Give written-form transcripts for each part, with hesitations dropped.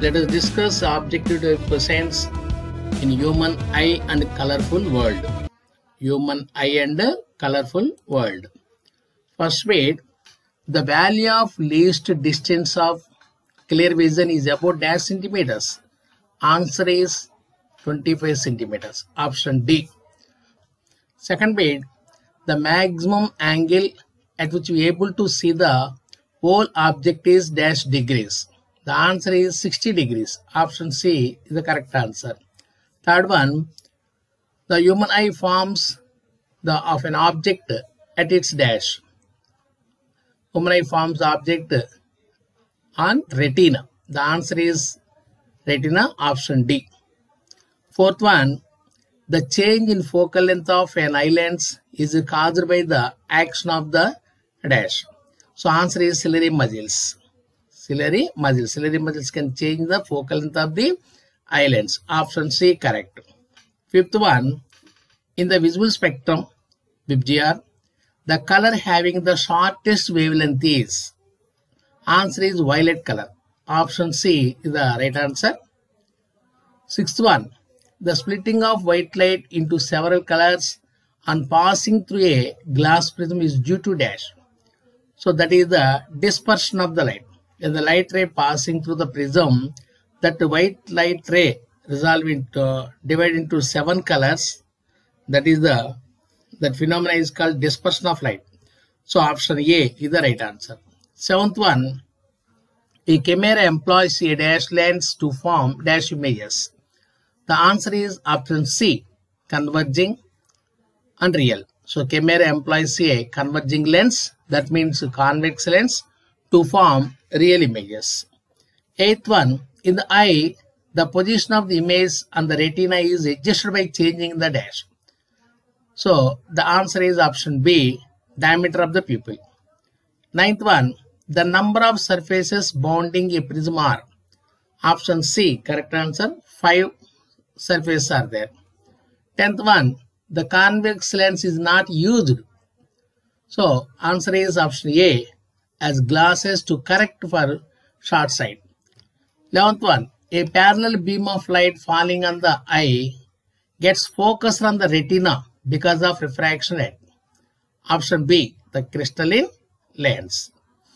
Let us discuss objective presence in human eye and colorful world. Human eye and colorful world. First read, the value of least distance of clear vision is about dash centimeters. Answer is 25 centimeters. Option D. Second read, the maximum angle at which we are able to see the whole object is dash degrees. The answer is 60 degrees. Option C is the correct answer. Third one, the human eye forms of an object at its dash. Human eye forms the object on retina. The answer is retina. Option D. Fourth one, the change in focal length of an eye lens is caused by the action of the dash. So answer is ciliary muscles. Ciliary muscles. Ciliary muscles can change the focal length of the eye lens. Option C correct. Fifth one, in the visual spectrum, VIBGR, the color having the shortest wavelength is. Answer is violet color. Option C is the right answer. Sixth one, the splitting of white light into several colors and passing through a glass prism is due to dash. So that is the dispersion of the light. When the light ray passing through the prism, that white light ray divide into 7 colors. That phenomena is called dispersion of light. So option A is the right answer. Seventh one, a camera employs a dash lens to form dash images. The answer is option C, converging and real. So camera employs a converging lens, that means convex lens, to form real images. Eighth one, in the eye, the position of the image on the retina is adjusted by changing the dash. So the answer is option B, diameter of the pupil. Ninth one, the number of surfaces bounding a prism are. Option C, correct answer, 5 surfaces are there. 10th one, the convex lens is not used. So answer is option A, as glasses to correct for short sight. 11th one, a parallel beam of light falling on the eye gets focused on the retina because of refraction rate. Option B, the crystalline lens.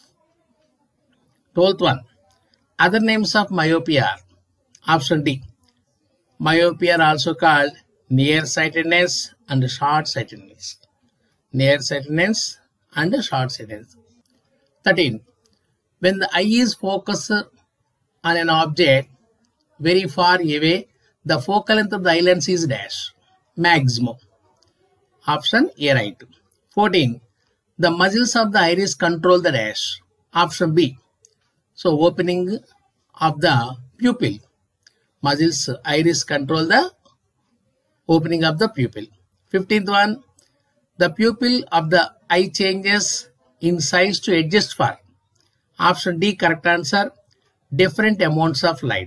12th one, other names of myopia are. Option D, myopia are also called nearsightedness and short-sightedness. Nearsightedness and short-sightedness. 13. When the eye is focused on an object very far away, the focal length of the eye lens is dash, maximum. Option A right. 14. The muscles of the iris control the dash. Option B. So opening of the pupil. Muscles iris control the opening of the pupil. 15th one, the pupil of the eye changes in size to adjust for. Option D correct answer, different amounts of light.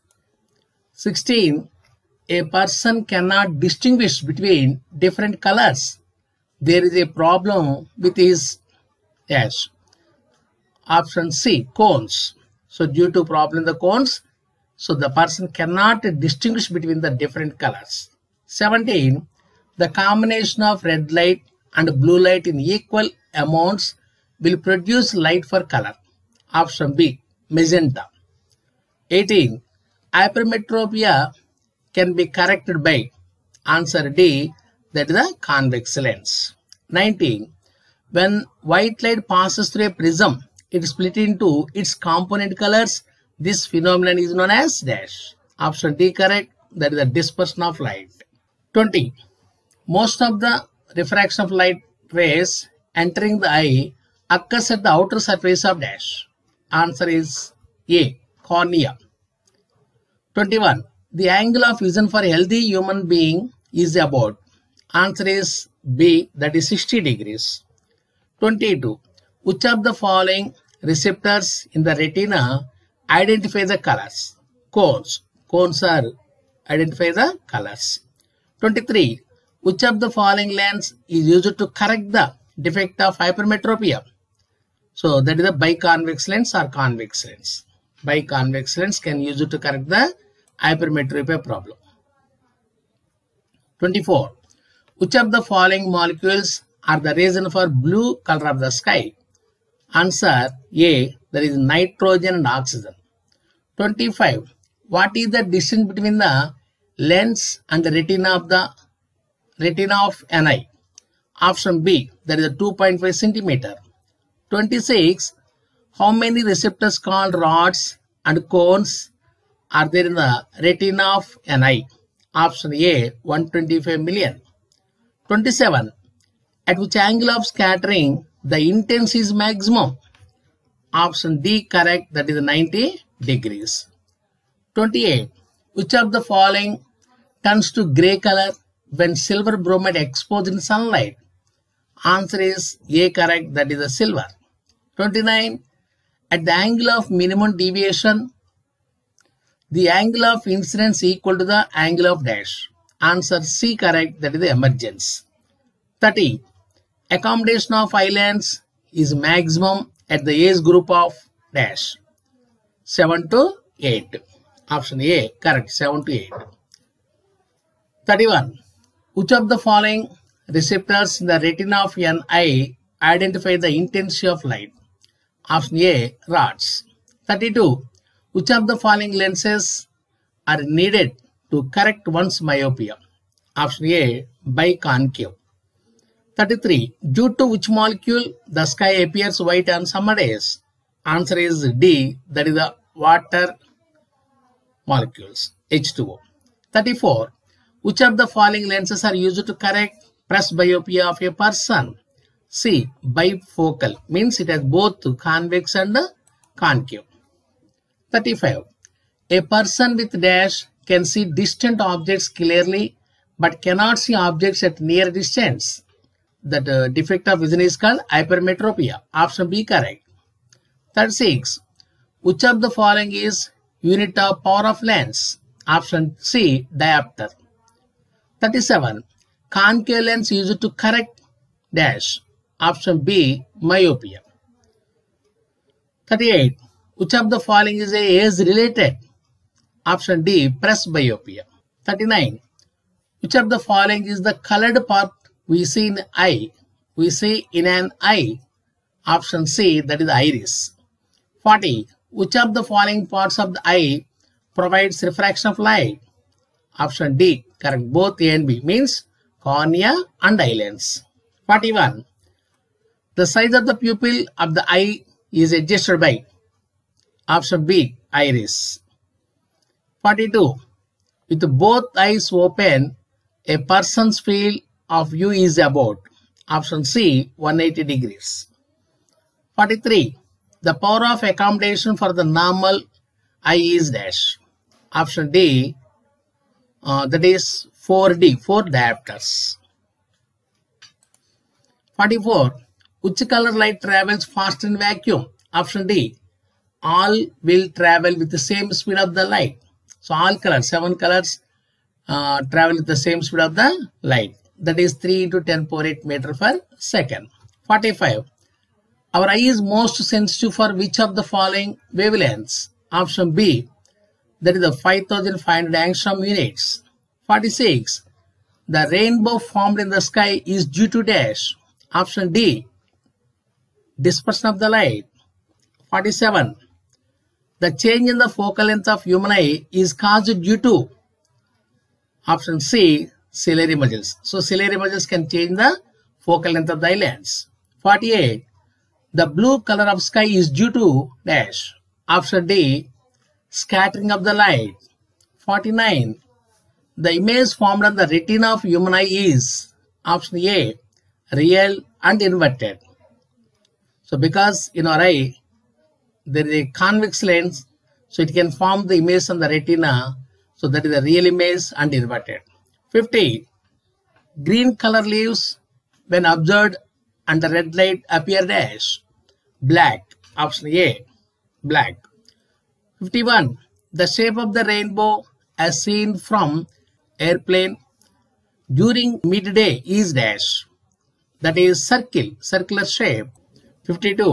16, a person cannot distinguish between different colors. There is a problem with his dash. Option C, cones. So due to problem in the cones, so the person cannot distinguish between the different colors. 17, the combination of red light and blue light in equal amounts will produce light for color. Option B, magenta. 18, hypermetropia can be corrected by. Answer D, that is the convex lens. 19, when white light passes through a prism, it is split into its component colors. This phenomenon is known as dash. Option D correct, that is the dispersion of light. 20, most of the refraction of light rays entering the eye occurs at the outer surface of dash. Answer is A, cornea. 21, the angle of vision for a healthy human being is about. Answer is B, that is 60 degrees. 22, which of the following receptors in the retina identify the colors? Cones. Cones are identify the colors. 23, which of the following lens is used to correct the defect of hypermetropia? So that is a biconvex lens or convex lens. Biconvex lens can use it to correct the hypermetropia problem. 24. Which of the following molecules are the reason for blue color of the sky? Answer A. There is nitrogen and oxygen. 25. What is the distance between the lens and the retina of an eye? Option B. That is a 2.5 centimeter. 26. How many receptors called rods and cones are there in the retina of an eye? Option A. 125 million. 27. At which angle of scattering the intensity is maximum? Option D correct, that is 90 degrees. 28. Which of the following turns to grey color when silver bromide exposed in sunlight? Answer is A correct, that is the silver. 29. At the angle of minimum deviation, the angle of incidence equal to the angle of dash. Answer C correct, that is the emergence. 30. Accommodation of islands is maximum at the age group of dash. 7 to 8. Option A correct, 7 to 8. 31. Which of the following receptors in the retina of an eye identify the intensity of light? Option A rods. 32. Which of the following lenses are needed to correct one's myopia? Option A biconcave. 33. Due to which molecule the sky appears white on summer days? Answer is D, that is the water molecules, H2O. 34. Which of the following lenses are used to correct presbyopia of a person? C. Bifocal, means it has both convex and concave. 35. A person with dash can see distant objects clearly but cannot see objects at near distance. That defect of vision is called hypermetropia. Option B correct. 36. Which of the following is unit of power of lens? Option C diopter. 37. Concave lens used to correct dash. Option B myopia. 38. Which of the following is age related? Option D presbyopia. 39. Which of the following is the colored part we see in eye? We see in an eye. Option C, that is the iris. 40. Which of the following parts of the eye provides refraction of light? Option D, correct. Both A and B, means cornea and eye lens. 41. The size of the pupil of the eye is adjusted by? Option B, iris. 42. With both eyes open, a person's field of view is about? Option C, 180 degrees. 43. The power of accommodation for the normal eye is dash. Option D, that is 4D, 4 diopters. 44. Which color light travels faster in vacuum? Option D, all will travel with the same speed of the light. So all colors, 7 colors travel with the same speed of the light. That is 3 into 10 power 8 meter per second. 45. Our eye is most sensitive for which of the following wavelengths? Option B, that is the 5500 angstrom units. 46. The rainbow formed in the sky is due to dash. Option D, dispersion of the light. 47. The change in the focal length of human eye is caused due to? Option C, ciliary muscles. So ciliary muscles can change the focal length of the eye lens. 48. The blue color of sky is due to dash. Option D, scattering of the light. 49. The image formed on the retina of human eye is? Option A, real and inverted. So because in our eye there is a convex lens, so it can form the image on the retina. So that is the real image and inverted. 50. Green color leaves when observed under red light appear dash. Black. Option A, black. 51. The shape of the rainbow as seen from airplane during midday is dash. That is circle, circular shape. 52.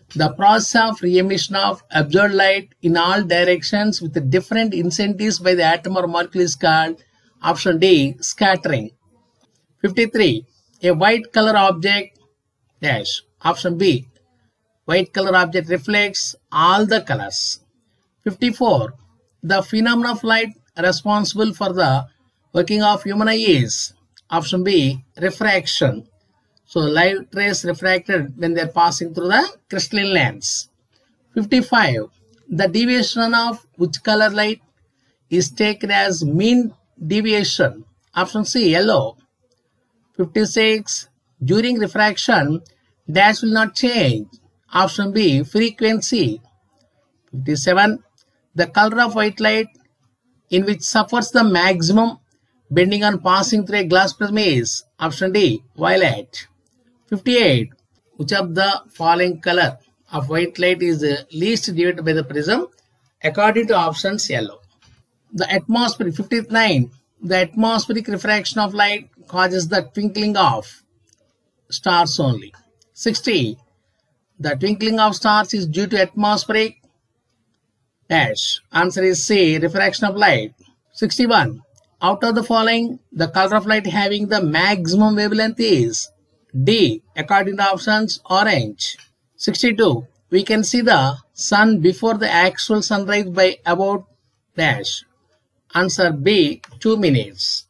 The process of re-emission of absorbed light in all directions with different intensities by the atom or molecule is called option D, scattering. 53. A white color object dash. Option B. White color object reflects all the colors. 54. The phenomenon of light responsible for the working of human eye is option B, refraction. So light rays refracted when they are passing through the crystalline lens. 55. The deviation of which color light is taken as mean deviation. Option C, yellow. 56. During refraction, dash will not change. Option B, frequency. 57. The color of white light in which suffers the maximum bending on passing through a glass prism is option D, violet. 58. Which of the following color of white light is least deviated by the prism according to options yellow? The atmospheric. 59. The atmospheric refraction of light causes the twinkling of stars only. 60. The twinkling of stars is due to atmospheric dash. Answer is C, refraction of light. 61. Out of the following, the color of light having the maximum wavelength is D, according to options orange. 62. We can see the sun before the actual sunrise by about dash. Answer B, 2 minutes.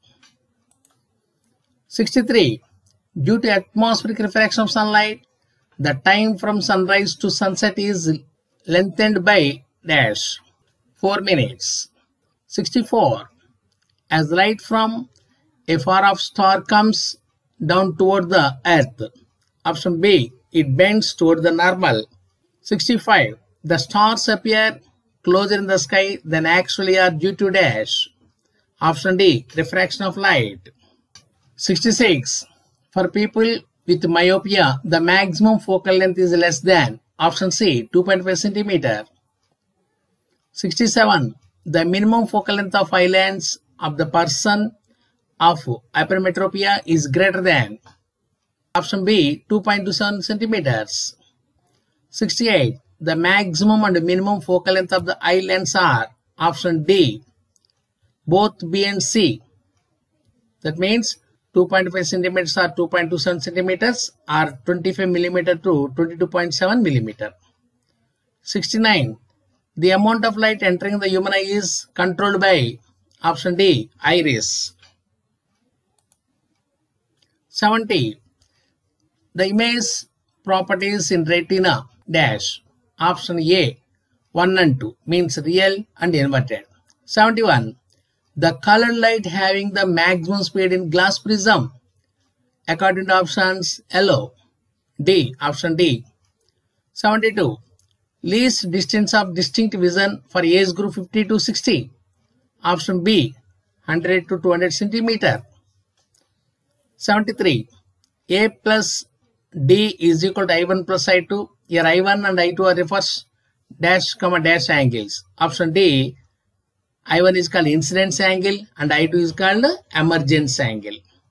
63. Due to atmospheric refraction of sunlight, the time from sunrise to sunset is lengthened by dash 4 minutes. 64. As light from a far off star comes down toward the earth, option B, it bends toward the normal. 65. The stars appear closer in the sky than actually are due to dash. Option D, refraction of light. 66. For people with myopia, the maximum focal length is less than option C, 2.5 centimeter. 67. The minimum focal length of eye lens of the person of hypermetropia is greater than option B, 2.27 centimeters. 68. The maximum and minimum focal length of the eye lens are option D, both B and C. That means 2.5 centimeters or 2.27 centimeters or 25 millimeter to 22.7 millimeter. 69. The amount of light entering the human eye is controlled by option D, iris. 70. The image properties in retina dash. Option A, 1 and 2 means real and inverted. 71. The colored light having the maximum speed in glass prism according to options yellow, D, option D. 72. Least distance of distinct vision for age group 50 to 60. Option B, 100 to 200 centimeter. 73. A plus D is equal to I1 plus I2. Here I1 and I2 are reverse dash comma dash angles. Option D, I1 is called incidence angle and I2 is called emergence angle.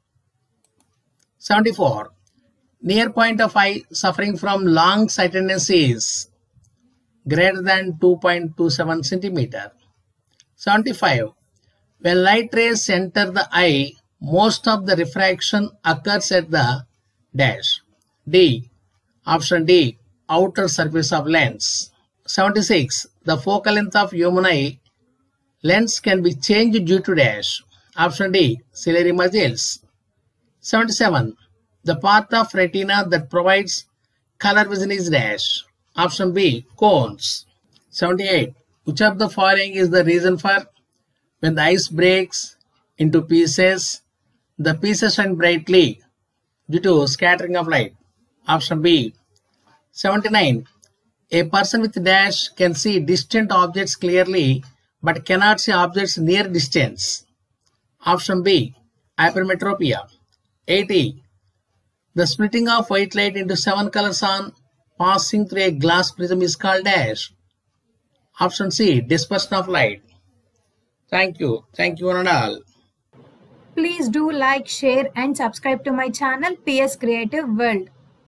74. Near point of eye suffering from long sightedness is greater than 2.27 centimeter. 75. When light rays enter the eye, most of the refraction occurs at the dash. D, option D, outer surface of lens. 76. The focal length of human eye lens can be changed due to dash. Option D, ciliary muscles. 77. The part of retina that provides color vision is dash. Option B, cones. 78. Which of the following is the reason for when the ice breaks into pieces, the pieces shine brightly due to scattering of light? Option B. 79. A person with dash can see distant objects clearly but cannot see objects near distance. Option B, hypermetropia. 80. The splitting of white light into 7 colors on passing through a glass prism is called dash. Option C, dispersion of light. Thank you. Thank you one and all. Please do like, share and subscribe to my channel PS Creative World.